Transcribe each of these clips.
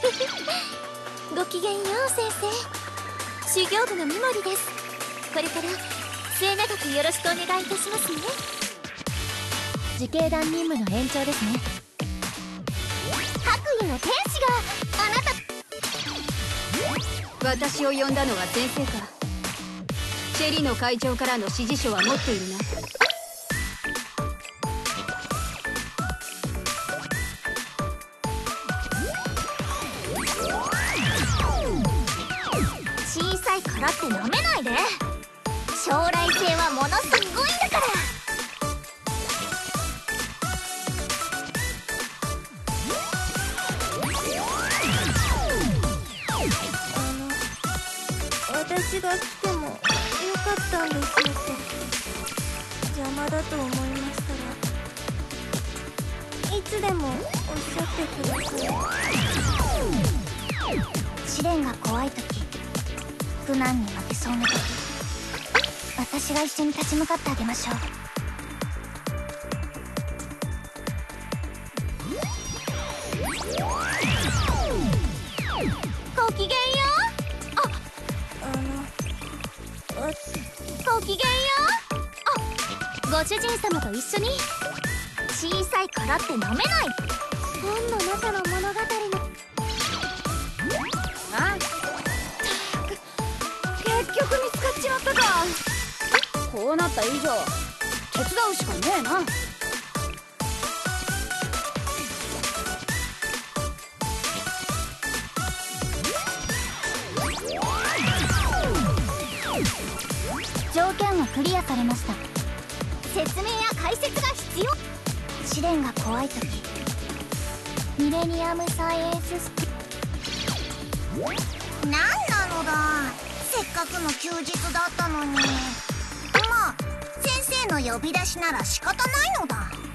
ごきげんよう先生。修行部の三森です。これから末永くよろしくお願いいたしますね。自警団任務の延長ですね。白衣の天使があなた。 私を呼んだのは先生か。チェリの会長からの指示書は持っているな。 小さいからってなめないで。将来性はものすごいんだから。 私が来てもよかったんでしょうか。邪魔だと思いましたが、いつでもおっしゃってください。 試練が怖い時、苦難に負けそうな時、私が一緒に立ち向かってあげましょう。ごきげんよう。ごきげんよう。ご主人様と一緒に。小さいからってなめない。本の中の物語の。 あ、結局見つかっちまったか。こうなった以上手伝うしかねえな。 条件がクリアされました。説明や解説が必要。試練が怖い時、ミレニアムサイエンススク。 なんなのだ、せっかくの休日だったのに。まあ先生の呼び出しなら仕方ないのだ。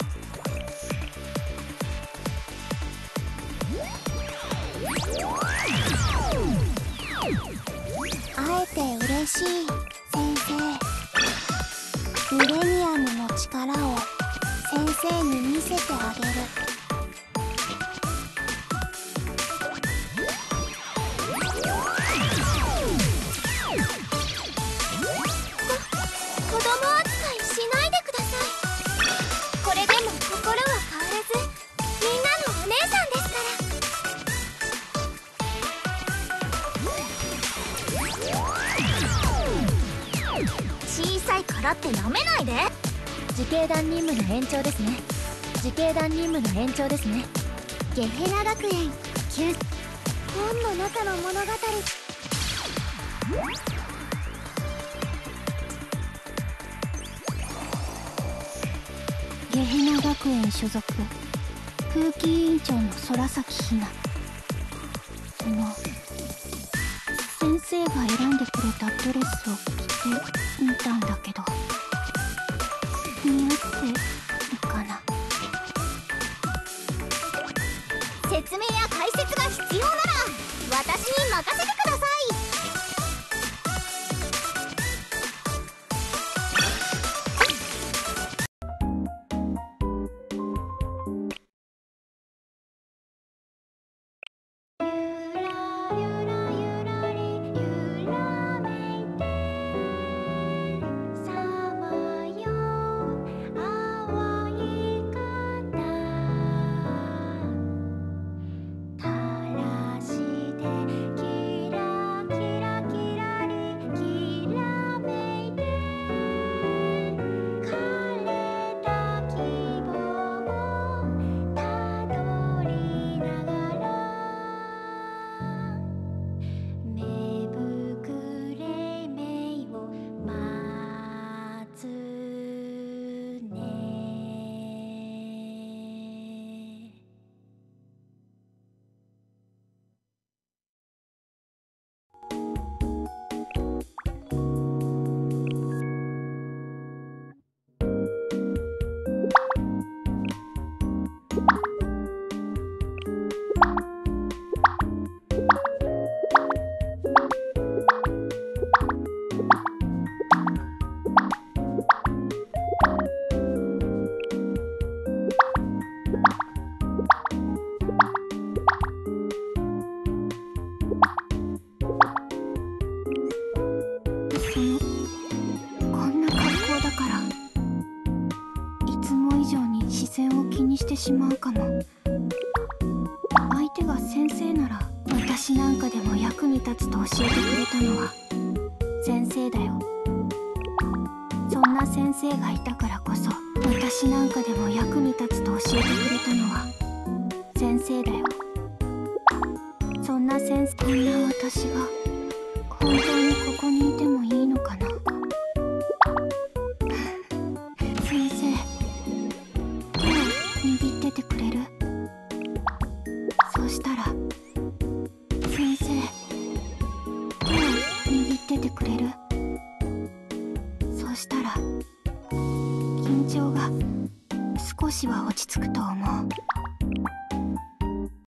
会えて嬉しい先生。ミレニアムの力を先生に見せてあげる。子供扱いしないでください。これでも心は変わらずみんなのお姉さんですから。小さいからってなめないで。自警団任務の延長ですね。自警団任務の延長ですね。ゲヘナ学園9。本の中の物語。ゲヘナ学園所属空気委員長の空崎ひな。先生が選んでくれたドレスを着てみたんだけど、似合ってるかな。説明や解説が必要なら私に任せてください。垂らしてきらにしてしまうかも。相手が先生なら私なんかでも役に立つと教えてくれたのは先生だよ。そんな先生がいたからこそ私なんかでも役に立つと教えてくれたのは先生だよ。そんな先生、こんな私が本当にここにいてもいいのかな。先生、手を握っててくれる？そしたら先生、手を握っててくれる？そしたら緊張が少しは落ち着くと思う。